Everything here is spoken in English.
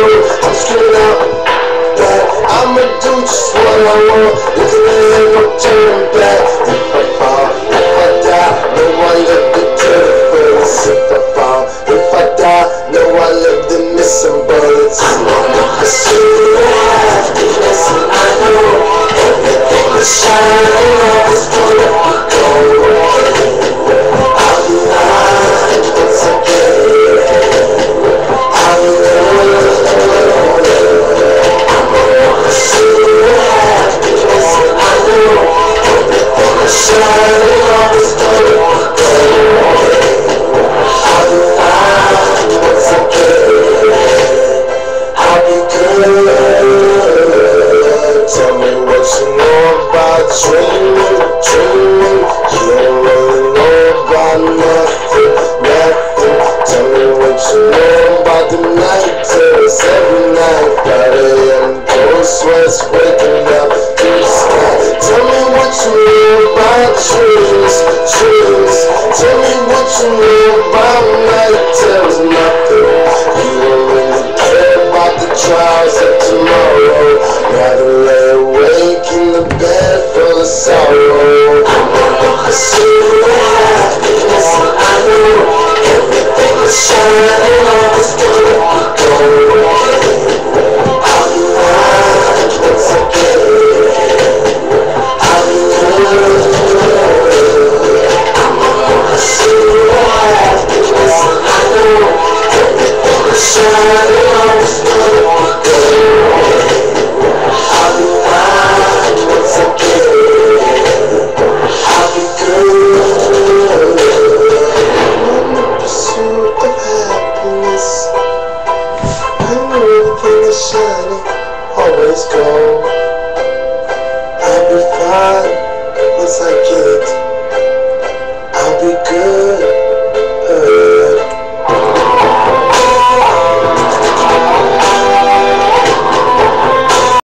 I'm screaming out that I'ma do just what I want. Looking ahead, no turning back. If I fall, if I die, no I live to kill the bullets. If I fall, if I die, no I live to miss some bullets. I'm gonna pursue happiness, and I know everything will shine. Always gonna go away. I'll be fine once I get it. I'll be good. I'm gonna pursue happiness, and I know everything will shine. Always gonna go away. I'll be fine once I get it. I'll be good. Tell me what you know about dreaming, dreaming. You don't really know about nothing, nothing. Tell me what you know about the night terrors every night. 5 a.m. cold sweats waking up to the sky. Tell me what you know about dreams, dreams. Tell me what you know about night terrors, nothing. You don't really care about the trials of tomorrow. Rather lay awake in the bed full of sorrow. I'm gonna pursue happiness, and I know everything will shine. And always gonna go away. I'll be fine once I get it. I'll be good. I'm gonna pursue happiness, and I know everything will shine. And always gonna go away. I'll be fine once I get it. I'll be good. I'm in the pursuit of happiness. I know everything is shining, always go. I'll be fine once I get